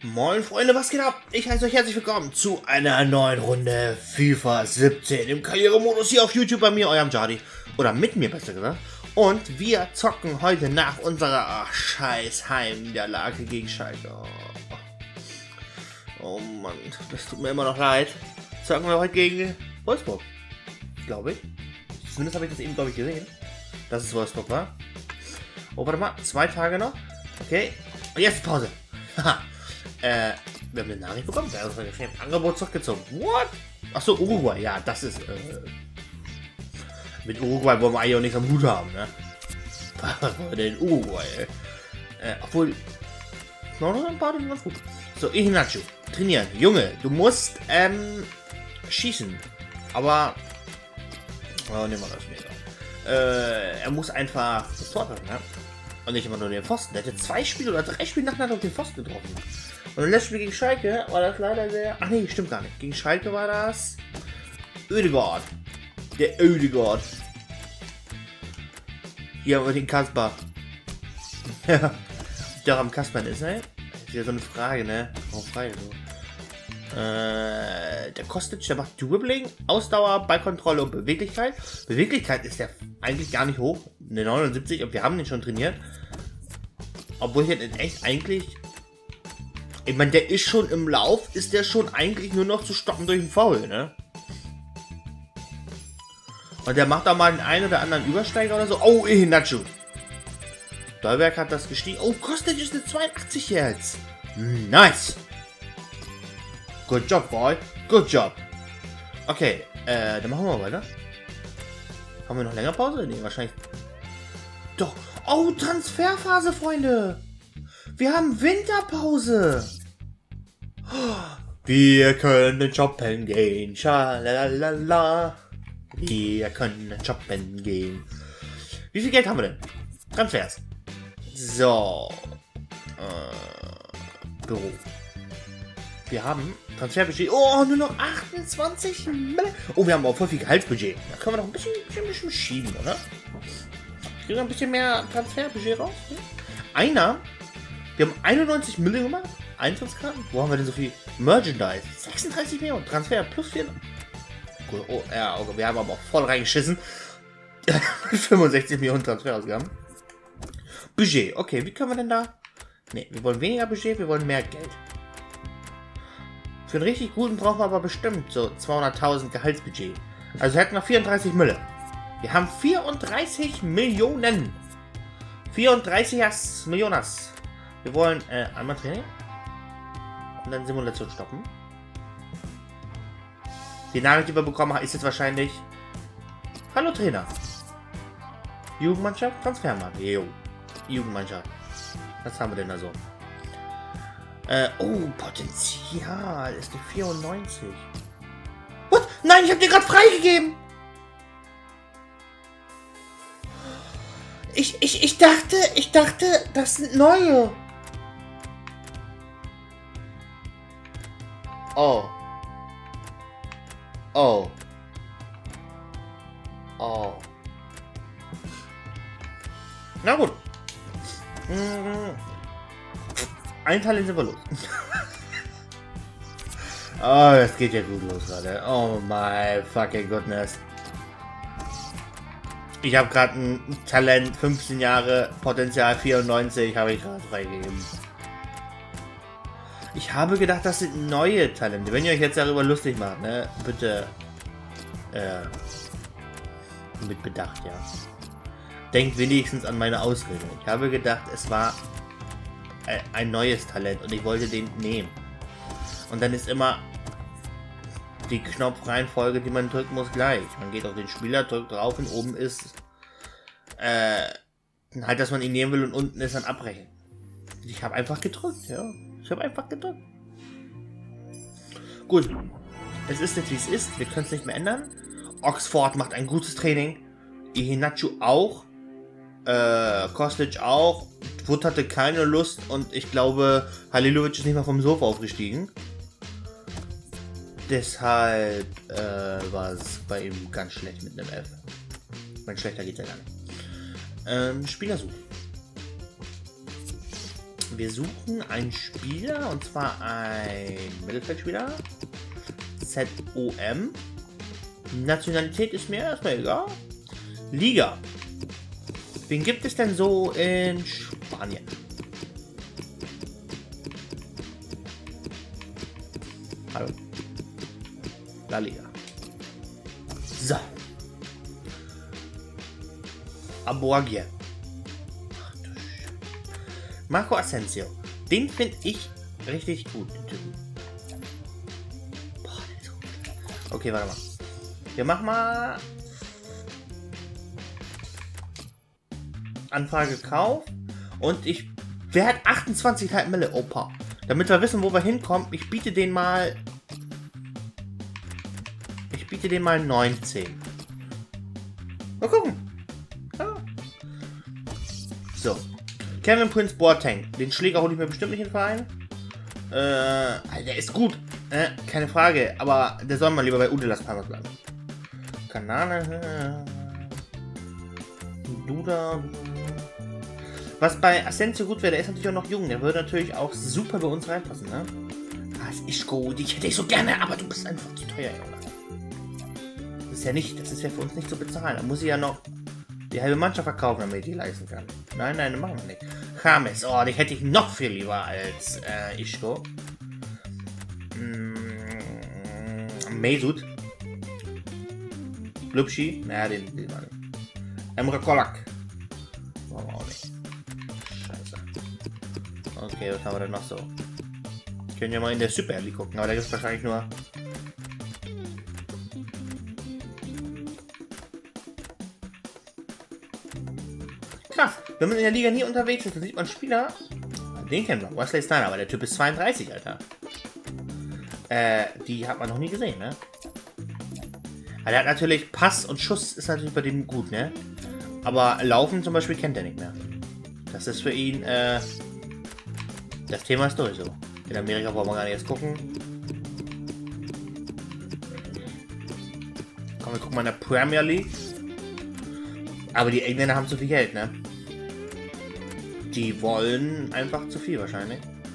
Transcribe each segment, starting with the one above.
Moin Freunde, was geht ab? Ich heiße euch herzlich willkommen zu einer neuen Runde FIFA 17 im Karrieremodus hier auf YouTube bei mir, eurem Jadi. Oder mit mir besser gesagt. Und wir zocken heute nach unserer scheiß Heimniederlage gegen Schalke. Oh Mann, das tut mir immer noch leid. Zocken wir heute gegen Wolfsburg, glaube ich. Zumindest habe ich das eben, glaube ich, gesehen, dass es Wolfsburg war. Oh, warte mal, 2 Tage noch. Okay, und jetzt Pause. Haha. Wir haben eine Nachricht bekommen, der hat uns ein Angebot zurückgezogen. What? Achso, Uruguay, ja, das ist, mit Uruguay wollen wir eigentlich auch nichts am Hut haben, ne? Was wollen wir denn in Uruguay, obwohl, noch ein paar, ganz gut. So, Iheanacho, trainieren. Junge, du musst, schießen. Aber, oh, nehmen wir das nicht. Er muss einfach das Tor treffen, ne? Und nicht immer nur den Pfosten. Der hatte 2 Spiele oder 3 Spiele nacheinander auf den Pfosten getroffen. Und im letzten Spiel gegen Schalke war das leider sehr... Ach nee, stimmt gar nicht. Gegen Schalke war das... Oedegaard. Der Oedegaard. Hier haben wir den Kasper. Ja. Der am Kaspern ist, ne? Das ist ja so eine Frage, ne? Warum frei so? Der Kostic, der macht Dribbling, Ausdauer, Ballkontrolle und Beweglichkeit. Beweglichkeit ist ja eigentlich gar nicht hoch. Eine 79 und wir haben den schon trainiert. Obwohl ich jetzt in echt eigentlich... Ich meine, der ist schon im Lauf, ist der schon eigentlich nur noch zu stoppen durch den Foul, ne? Und der macht da mal den einen oder anderen Übersteiger oder so. Oh, Iheanacho. Dolberg hat das gestiegen. Oh, Kostic ist eine 82 jetzt. Nice. Good job, boy. Good job. Okay, dann machen wir weiter. Haben wir noch länger Pause? Nee, wahrscheinlich. Doch. Oh, Transferphase, Freunde. Wir haben Winterpause. Wir können shoppen gehen. Schalalala. Wir können shoppen gehen. Wie viel Geld haben wir denn? Transfers. So. Büro. Wir haben Transferbudget. Oh, nur noch 28 Mille. Oh, wir haben auch voll viel Gehaltsbudget. Da können wir noch ein bisschen schieben, oder? Kriegen wir ein bisschen mehr Transferbudget raus? Einer. Wir haben 91 Mille gemacht. Eintrittskarten. Wo haben wir denn so viel? Merchandise. 36 Millionen. Transfer plus 4. Cool. Oh, ja, okay. Wir haben aber auch voll reingeschissen. 65 Millionen Transferausgaben. Budget. Okay, wie können wir denn da? Ne, wir wollen weniger Budget, wir wollen mehr Geld. Für einen richtig guten brauchen wir aber bestimmt so 200.000 Gehaltsbudget. Also hätten wir 34 Mille. Wir haben 34 Millionen. 34 Millionen. Wir wollen einmal Training. Und dann Simulation stoppen. Die Nachricht, die wir bekommen haben, ist jetzt wahrscheinlich... Hallo Trainer. Jugendmannschaft, Transfermarkt. Jo. Jugendmannschaft. Was haben wir denn da so? Oh, Potenzial ist eine 94. What? Nein, ich habe dir gerade freigegeben. Ich dachte, das sind neue. Oh. Oh. Oh. Na gut. Ein Teil sind wir los. Oh, das geht ja gut los gerade. Oh my fucking goodness. Ich habe gerade ein Talent, 15 Jahre, Potenzial 94, habe ich gerade freigegeben. Ich habe gedacht, das sind neue Talente. Wenn ihr euch jetzt darüber lustig macht, ne, bitte mit Bedacht, ja. Denkt wenigstens an meine Ausrede. Ich habe gedacht, es war ein neues Talent und ich wollte den nehmen. Und dann ist immer die Knopfreihenfolge, die man drücken muss, gleich. Man geht auf den Spieler, drückt drauf und oben ist halt, dass man ihn nehmen will und unten ist dann abbrechen. Ich habe einfach gedrückt, ja. Ich habe einfach gedrückt. Gut. Es ist jetzt, wie es ist. Wir können es nicht mehr ändern. Oxford macht ein gutes Training. Iheanacho auch. Kostic auch. Wood hatte keine Lust und ich glaube, Halilovic ist nicht mal vom Sofa aufgestiegen. Deshalb war es bei ihm ganz schlecht mit einem F. Mein schlechter geht ja gar nicht. Spieler suchen. Wir suchen einen Spieler, und zwar ein Mittelfeldspieler. ZOM. Nationalität ist mir erstmal egal. Liga. Wen gibt es denn so in Spanien? Hallo. La Liga. So. Aboagie. Marco Asensio. Den finde ich richtig gut. Den Typen. Boah, der ist gut. Okay, warte mal. Wir machen mal Anfrage Kauf. Und wer hat 28,5 Mille? Opa. Damit wir wissen, wo wir hinkommen, ich biete den mal 19. Mal gucken. Ja. So. Kevin Prince Boateng. Den Schläger hole ich mir bestimmt nicht in den Verein. Der ist gut. Keine Frage. Aber der soll mal lieber bei Ude Las Palmas bleiben. Kanane. Duda. Was bei Asensio gut wäre, der ist natürlich auch noch jung. Der würde natürlich auch super bei uns reinpassen, ne? Das ist gut. Ich hätte dich so gerne, aber du bist einfach zu teuer, Junge. Das ist ja für uns nicht zu bezahlen. Da muss ich ja noch die halbe Mannschaft verkaufen, damit ich die leisten kann. Nein, das machen wir nicht. James, oh, die hätte ich noch viel lieber als Isco. Mesut. Lupschi, naja, den will man nicht. Emre Kolak. Warum auch nicht. Scheiße. Okay, was haben wir denn noch so? Können ja mal in der Super League gucken, aber da gibt es wahrscheinlich nur. Krass, wenn man in der Liga nie unterwegs ist, dann sieht man Spieler. Den kennen wir, Wesley Sneijder, aber der Typ ist 32, Alter. Die hat man noch nie gesehen, ne? Aber der hat natürlich Pass und Schuss ist natürlich bei dem gut, ne? Aber Laufen zum Beispiel kennt er nicht mehr. Das ist für ihn, das Thema ist durch so. In Amerika wollen wir gar nicht erst gucken. Komm, wir gucken mal in der Premier League. Aber die Engländer haben zu viel Geld, ne? Die wollen einfach zu viel wahrscheinlich.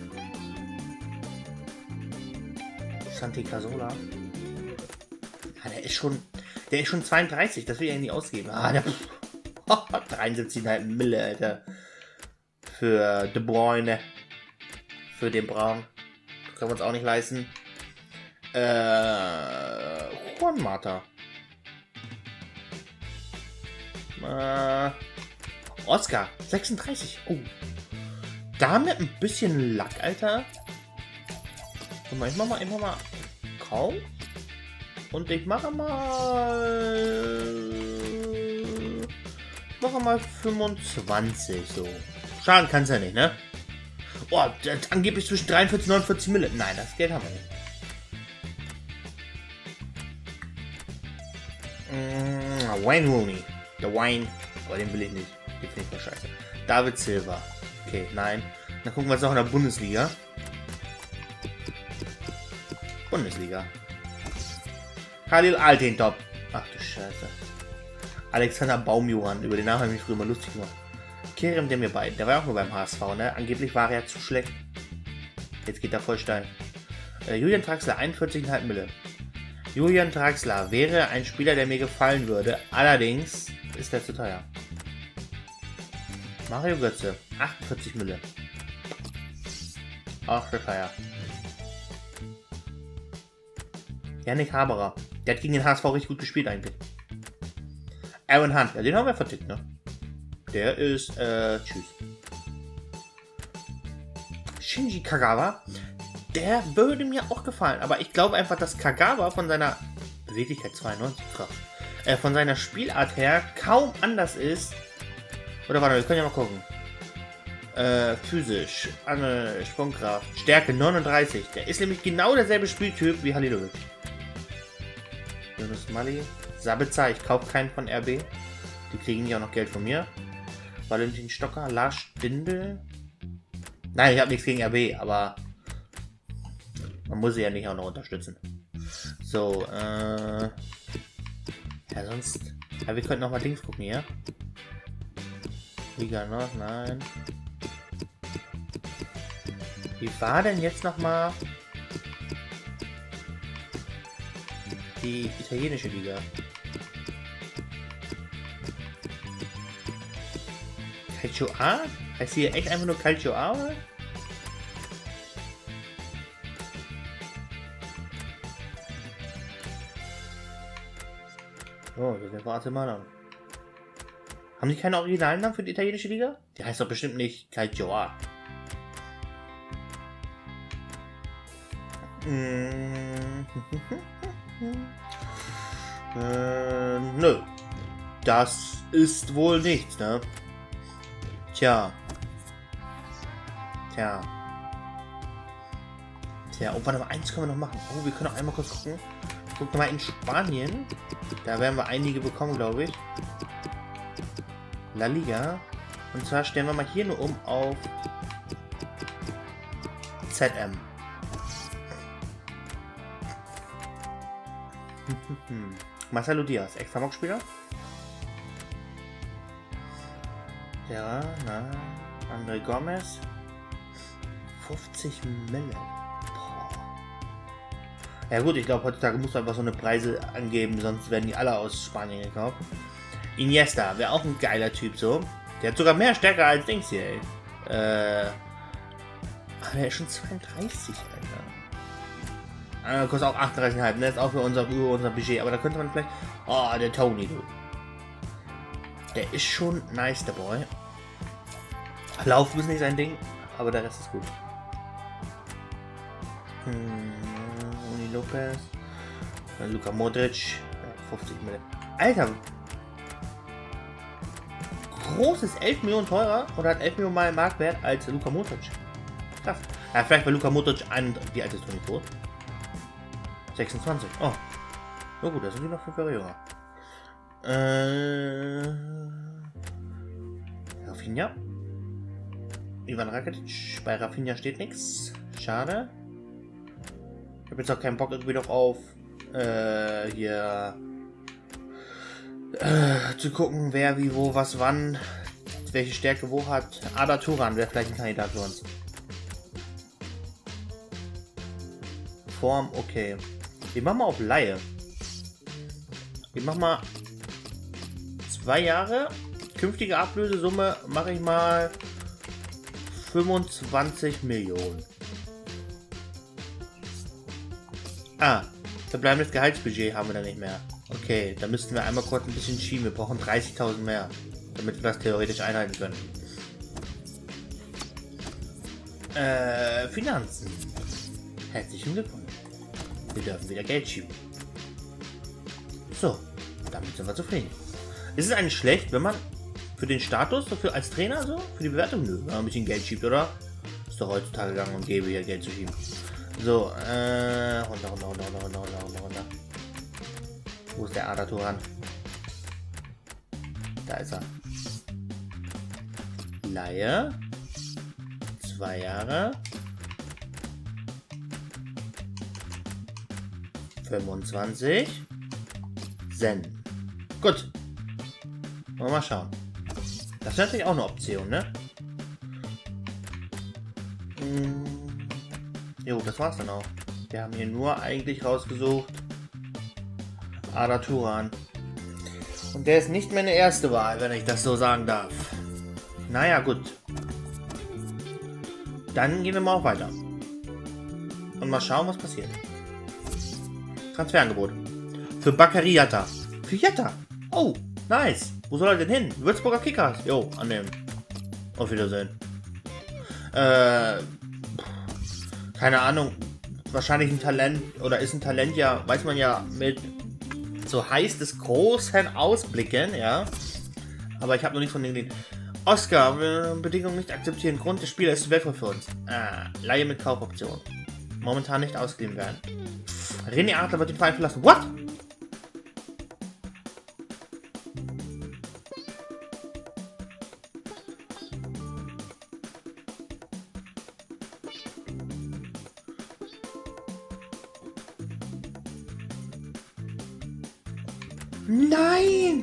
Santi Cazorla. Ja, der ist schon 32, das will ich ja nicht ausgeben. Ah, der 73,5 Mille, Alter. Für De Bruyne. Für den Braun. Können wir uns auch nicht leisten. Juan Mata. Oscar, 36. Oh. Damit ein bisschen Lack, Alter. Guck mal, ich mach mal kaum. Und ich mache mal 25 so. Schaden kann's ja nicht, ne? Boah, angeblich zwischen 43 und 49 Mille. Nein, das Geld haben wir nicht. Wayne Rooney. Der Wayne. Aber den will ich nicht. Den finde ich mal scheiße. David Silva. Okay, nein. Dann gucken wir uns noch in der Bundesliga. Khalil Altintop. Ach du Scheiße. Alexander Baumjohann. Über den Namen habe ich mich früher mal lustig gemacht. Kerem Demirbay. Der war auch nur beim HSV, ne? Angeblich war er zu schlecht. Jetzt geht er voll steil. Julian Draxler, 41,5 Mille. Julian Draxler wäre ein Spieler, der mir gefallen würde. Allerdings ist er zu teuer. Mario Götze, 48 Mille. Ach, der teuer. Yannick Haberer. Der hat gegen den HSV richtig gut gespielt eigentlich. Aaron Hunt. Ja, den haben wir vertickt, ne? Der ist, tschüss. Shinji Kagawa. Der würde mir auch gefallen. Aber ich glaube einfach, dass Kagawa von seiner Beweglichkeit 92 Kraft, von seiner Spielart her kaum anders ist. Oder warte, wir können ja mal gucken. Physisch, Sprungkraft, Stärke 39. Der ist nämlich genau derselbe Spieltyp wie Halilovic. Jonas Mali. Sabitzer, ich kaufe keinen von RB. Die kriegen ja auch noch Geld von mir. Valentin Stocker, Lars Stindl. Nein, ich habe nichts gegen RB, aber man muss sie ja nicht auch noch unterstützen. So, ja, sonst. Ja, wir könnten noch mal Dings gucken hier. Liga Nord, nein. Wie war denn jetzt nochmal die italienische Liga? Calcio A? Heißt hier echt einfach nur Calcio A, oder? Oh, das ist Guatemala. Haben die keine originalen Namen für die italienische Liga? Die heißt doch bestimmt nicht Calcio A. Nö. Das ist wohl nichts, ne? Tja. Oh, warte mal, eins können wir noch machen. Oh, wir können auch einmal kurz gucken. Gucken wir mal in Spanien. Da werden wir einige bekommen, glaube ich. La Liga. Und zwar stellen wir mal hier nur um auf ZM. Marcelo Diaz, extra Mock-Spieler. Ja, na. André Gomez. 50 Mille. Ja gut, ich glaube, heutzutage muss man einfach so eine Preise angeben, sonst werden die alle aus Spanien gekauft. Iniesta, wäre auch ein geiler Typ so. Der hat sogar mehr Stärke als Dings hier, ey. Der ist schon 32, Alter. Kostet auch 38,5, ne? Ist auch für unser Budget, aber da könnte man vielleicht... Oh, der Tony, du. Der ist schon nice, der Boy. Laufen ist nicht sein Ding, aber der Rest ist gut. Uni Lopez. Luka Modric. 50 Millionen. Alter! Groß ist 11 Millionen teurer oder hat 11 Millionen mal Marktwert als Luka Modric. Krass. Ja, vielleicht bei Luka Modric wie alt ist Toni Kroos? 26. Oh. Na gut, da sind die noch 5 Jahre jünger. Rafinha. Ivan Rakitic. Bei Rafinha steht nichts. Schade. Ich habe jetzt auch keinen Bock irgendwie noch auf hier zu gucken, wer wie wo was wann welche Stärke wo hat. Ada Turan wäre vielleicht ein Kandidat für uns. Form okay. Ich mach mal auf Laie. Ich mach mal 2 Jahre. Künftige Ablösesumme mache ich mal 25 Millionen. Verbleibendes Gehaltsbudget haben wir da nicht mehr. Okay, da müssten wir einmal kurz ein bisschen schieben. Wir brauchen 30.000 mehr, damit wir das theoretisch einhalten können. Finanzen. Herzlichen Glückwunsch. Wir dürfen wieder Geld schieben. So, damit sind wir zufrieden. Ist es eigentlich schlecht, wenn man für den Status, so als Trainer, so für die Bewertung, nö, wenn man ein bisschen Geld schiebt, oder? Ist doch heutzutage gang und gäbe, hier Geld zu schieben. So, runter. Wo ist der Ada Turan? Da ist er. Laie. 2 Jahre. 25. Zen. Gut. Wollen wir mal schauen. Das ist natürlich auch eine Option, ne? Jo, das war's dann auch. Wir haben hier nur eigentlich rausgesucht Ada Turan. Und der ist nicht meine erste Wahl, wenn ich das so sagen darf. Naja, gut. Dann gehen wir mal auch weiter. Und mal schauen, was passiert. Transferangebot. Für Bakary Jatta. Für Jatta. Oh, nice. Wo soll er denn hin? Würzburger Kickers. Jo, annehmen. Auf Wiedersehen. Keine Ahnung. Wahrscheinlich ein Talent. Oder ist ein Talent ja, weiß man ja, mit so heiß des großen Ausblicken, ja. Aber ich habe noch nichts von denen gesehen. Oscar, Bedingungen nicht akzeptieren. Grund des Spielers ist wertvoll für uns. Leihe mit Kaufoption. Momentan nicht ausgeliehen werden. René Adler wird den Verein verlassen. What? Nein!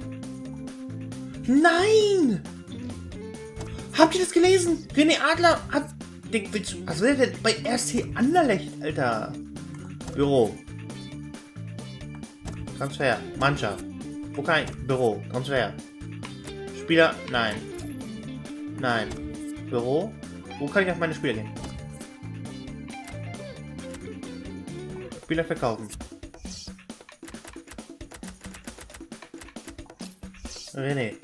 Nein! Habt ihr das gelesen? René Adler hat Was will der denn bei RC Anderlecht, Alter? Büro. Transfer. Mannschaft. Okay. Büro. Transfer. Spieler. Nein. Nein. Büro. Wo kann ich auf meine Spieler gehen? Spieler verkaufen. René.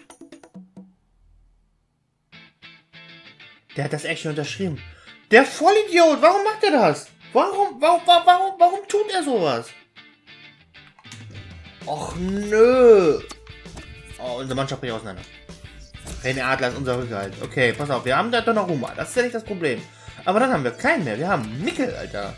Der hat das echt schon unterschrieben. Der Vollidiot! Warum macht er das? Warum tut er sowas? Och nö. Oh, unsere Mannschaft bricht auseinander. René Adler ist unser Rückhalt. Okay, pass auf. Wir haben da Donnarumma. Das ist ja nicht das Problem. Aber dann haben wir keinen mehr. Wir haben Nickel, Alter.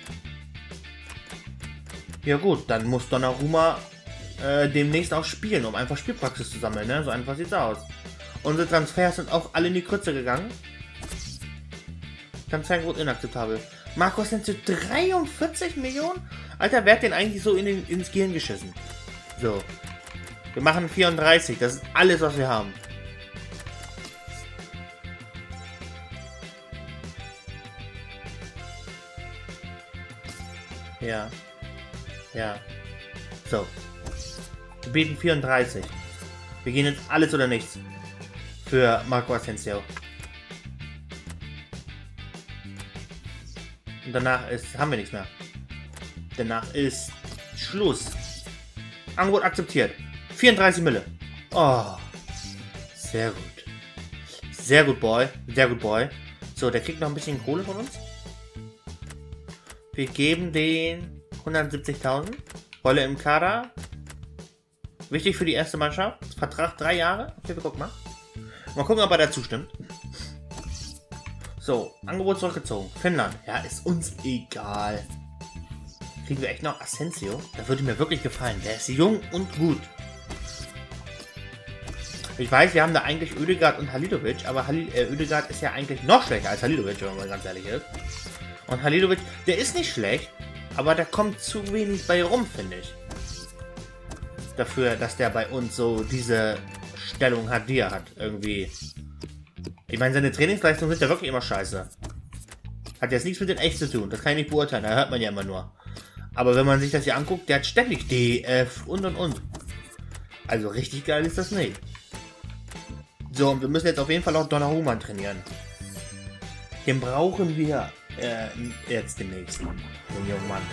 Ja gut, dann muss Donnarumma demnächst auch spielen, um einfach Spielpraxis zu sammeln. Ne? So einfach sieht's aus. Unsere Transfers sind auch alle in die Krütze gegangen. Transfergut inakzeptabel. Marcos sind zu 43 Millionen? Alter, wer hat den eigentlich so ins Gehirn geschissen? So. Wir machen 34. Das ist alles, was wir haben. Ja. Ja. So. Wir bieten 34. Wir gehen jetzt alles oder nichts. Für Marco Asensio. Und danach haben wir nichts mehr. Danach ist Schluss. Angebot akzeptiert. 34 Mille. Oh. Sehr gut. Sehr gut, Boy. Sehr gut, Boy. So, der kriegt noch ein bisschen Kohle von uns. Wir geben den 170.000. Rolle im Kader. Wichtig für die erste Mannschaft. Vertrag 3 Jahre. Okay, wir gucken mal. Mal gucken, ob er dazu stimmt. So, Angebot zurückgezogen. Finnland. Ja, ist uns egal. Kriegen wir echt noch Asensio? Da würde mir wirklich gefallen. Der ist jung und gut. Ich weiß, wir haben da eigentlich Ødegaard und Halilovic, aber Ødegaard ist ja eigentlich noch schlechter als Halilovic, wenn man ganz ehrlich ist. Und Halilovic, der ist nicht schlecht, aber da kommt zu wenig bei rum, finde ich. Dafür, dass der bei uns so diese Stellung hat, die er hat. Irgendwie. Ich meine, seine Trainingsleistungen sind ja wirklich immer scheiße. Hat jetzt nichts mit den echt zu tun. Das kann ich nicht beurteilen. Da hört man ja immer nur. Aber wenn man sich das hier anguckt, der hat ständig DF und. Also richtig geil ist das nicht. So, und wir müssen jetzt auf jeden Fall auch Donnarumma trainieren. Den brauchen wir jetzt demnächst. Den jungen Mann.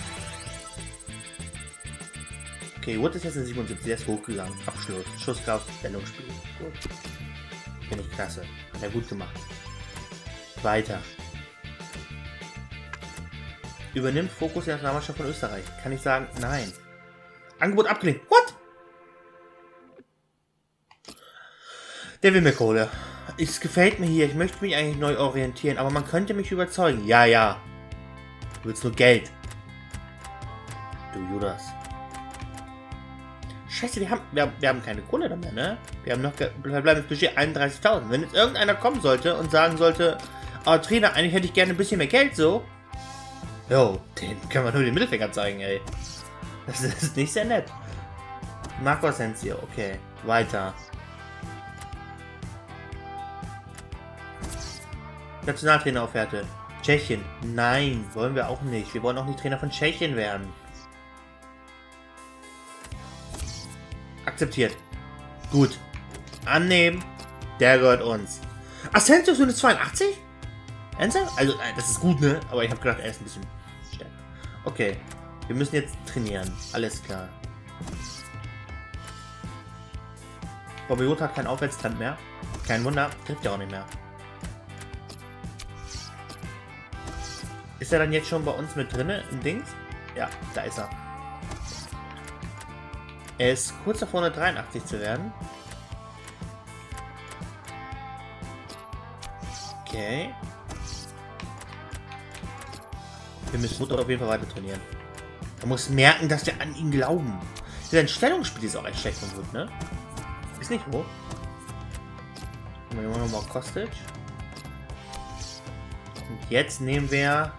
Okay, Wood ist jetzt in 77, der ist hochgegangen. Abschluss, Schusskraft, Stellungsspiel. Gut. Finde ich klasse. Hat er gut gemacht. Weiter. Übernimmt Fokus in der Nationalmannschaft von Österreich. Kann ich sagen, nein. Angebot abgelehnt. What? Der will mir Kohle. Es gefällt mir hier. Ich möchte mich eigentlich neu orientieren, aber man könnte mich überzeugen. Ja, ja. Du willst nur Geld. Du Judas. Scheiße, wir haben keine Kohle mehr, ne? Wir haben noch verbleibendes Budget 31.000. Wenn jetzt irgendeiner kommen sollte und sagen sollte, oh Trainer, eigentlich hätte ich gerne ein bisschen mehr Geld, so. Jo, den können wir nur den Mittelfinger zeigen, ey. Das ist nicht sehr nett. Marco Asensio, okay. Weiter. Nationaltraineraufwerte. Tschechien. Nein, wollen wir auch nicht. Wir wollen auch nicht Trainer von Tschechien werden. Akzeptiert. Gut. Annehmen. Der gehört uns. Asensio ist nur eine 82? Ernsthaft? Also, das ist gut, ne? Aber ich habe gedacht, er ist ein bisschen stärker. Okay. Wir müssen jetzt trainieren. Alles klar. Bobbejot hat keinen Aufwärtstrend mehr. Kein Wunder. Trifft ja auch nicht mehr. Ist er dann jetzt schon bei uns mit drinne im Dings? Ja, da ist er. Er ist kurz davor, 183 zu werden. Okay. Wir müssen auf jeden Fall weiter trainieren. Er muss merken, dass wir an ihn glauben. Sein Stellungsspiel ist auch echt schlecht und gut, ne? Ist nicht hoch. Wir machen nochmal Kostic. Und jetzt nehmen wir...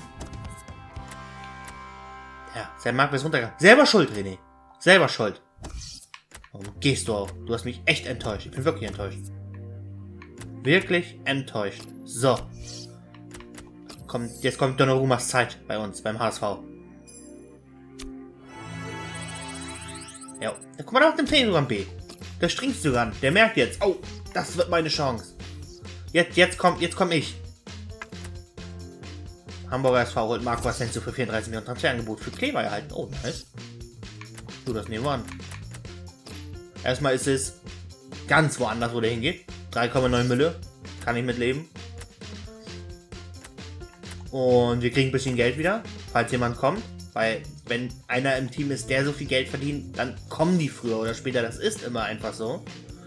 Ja, sein Markt ist runtergegangen. Selber schuld, René. Selber schuld. Warum gehst du auch? Du hast mich echt enttäuscht. Ich bin wirklich enttäuscht. Wirklich enttäuscht. So. Jetzt kommt Donnarummas Zeit bei uns, beim HSV. Ja, da guck mal auf den Fehler B. Der stringst du ran. Der merkt jetzt. Oh, das wird meine Chance. Jetzt komm ich. Hamburger SV holt Marco Asensio für 34 Millionen Transferangebot für Kleber erhalten. Oh, nice. Du, das nehmen wir an. Erstmal ist es ganz woanders, wo der hingeht. 3,9 Mille. Kann ich mitleben. Und wir kriegen ein bisschen Geld wieder, falls jemand kommt. Weil, wenn einer im Team ist, der so viel Geld verdient, dann kommen die früher oder später. Das ist immer einfach so.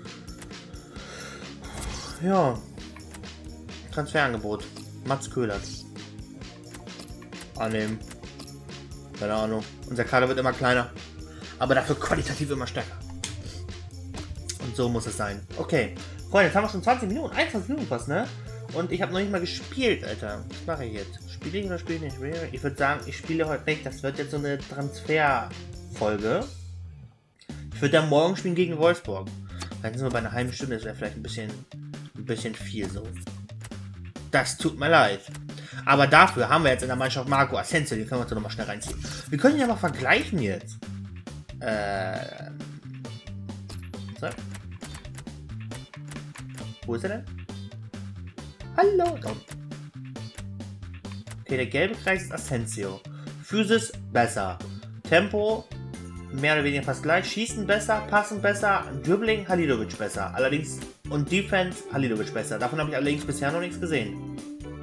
Ja. Transferangebot. Mats Köhler. Annehmen. Keine Ahnung. Unser Kader wird immer kleiner. Aber dafür qualitativ immer stärker. Und so muss es sein. Okay. Freunde, jetzt haben wir schon 20 Minuten. 21 Minuten fast, ne? Und ich habe noch nicht mal gespielt, Alter. Was mache ich jetzt? Spiele ich oder spiele ich nicht? Ich würde sagen, ich spiele heute nicht. Das wird jetzt so eine Transferfolge. Ich würde dann morgen spielen gegen Wolfsburg. Dann sind wir bei einer halben Stunde. Das wäre vielleicht ein bisschen viel so. Das tut mir leid. Aber dafür haben wir jetzt in der Mannschaft Marco Asensio. Den können wir uns nochmal schnell reinziehen. Wir können ihn ja mal vergleichen jetzt. So. Wo ist er denn? Hallo. Okay, der gelbe Kreis ist Asensio. Physis besser. Tempo mehr oder weniger fast gleich. Schießen besser, passen besser. Dribbling Halilovic besser. Allerdings und Defense Halilovic besser. Davon habe ich allerdings bisher noch nichts gesehen.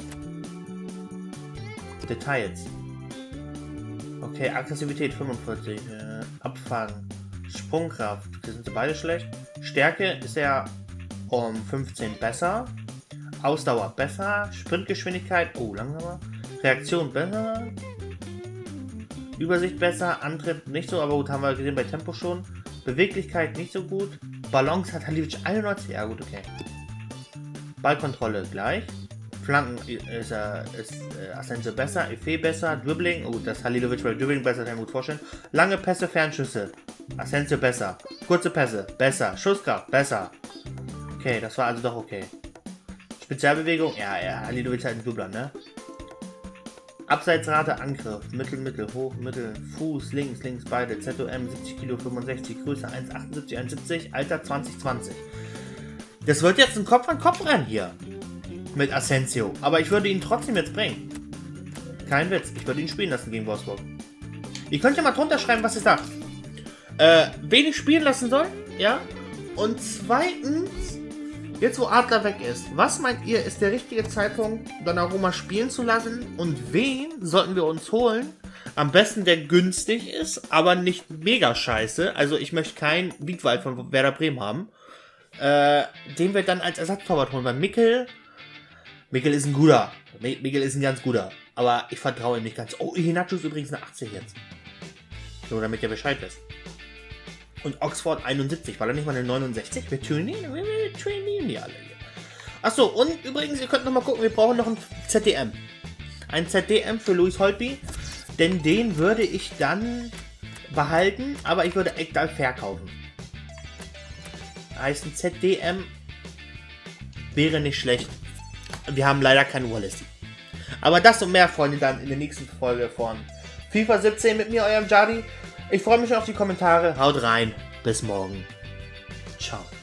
Details. Okay, Aggressivität 45. Abfang. Sprungkraft. Das sind sie beide schlecht. Stärke ist er um 15 besser. Ausdauer besser. Sprintgeschwindigkeit. Oh, langsamer. Reaktion besser. Übersicht besser. Antritt nicht so, aber gut, haben wir gesehen bei Tempo schon. Beweglichkeit nicht so gut. Balance hat Halilovic 91. Ja, gut, okay. Ballkontrolle gleich. Flanken ist Asensio besser. Efe besser. Dribbling. Oh, das Halilovic bei Dribbling besser, kann ich mir gut vorstellen. Lange Pässe, Fernschüsse. Asensio besser. Kurze Pässe. Besser. Schusskraft. Besser. Okay, das war also doch okay. Spezialbewegung. Ja, Halilovic hat einen Dubler, ne? Abseitsrate, Angriff. Mittel, hoch, mittel. Fuß, links, beide. ZOM, 70 Kilo, 65. Größe 1,78, 1,70. Alter 2020. Das wird jetzt ein Kopf-an-Kopf-Rennen hier. Mit Asensio. Aber ich würde ihn trotzdem jetzt bringen. Kein Witz. Ich würde ihn spielen lassen gegen Wolfsburg. Ihr könnt ja mal drunter schreiben, was ihr sagt. Wen ich spielen lassen soll. Ja. Und zweitens, jetzt wo Adler weg ist, was meint ihr, ist der richtige Zeitpunkt, Donnarumma spielen zu lassen? Und wen sollten wir uns holen? Am besten, der günstig ist, aber nicht mega scheiße. Also ich möchte keinen Wiedwald von Werder Bremen haben. Den wir dann als Ersatztorwart holen. Weil Mikkel ist ein guter. Mikkel ist ein ganz guter. Aber ich vertraue ihm nicht ganz. Oh, Iheanacho ist übrigens eine 80 jetzt. Nur damit ihr Bescheid wisst. Und Oxford 71. War da nicht mal eine 69? Wir trainieren die alle hier. Achso, und übrigens, ihr könnt noch mal gucken, wir brauchen noch ein ZDM. Ein ZDM für Louis Holtby. Denn den würde ich dann behalten, aber ich würde Ekdal verkaufen. Heißt ein ZDM wäre nicht schlecht. Wir haben leider keinen Wallace. Aber das und mehr, Freunde, dann in der nächsten Folge von FIFA 17 mit mir, eurem Jadi. Ich freue mich schon auf die Kommentare. Haut rein. Bis morgen. Ciao.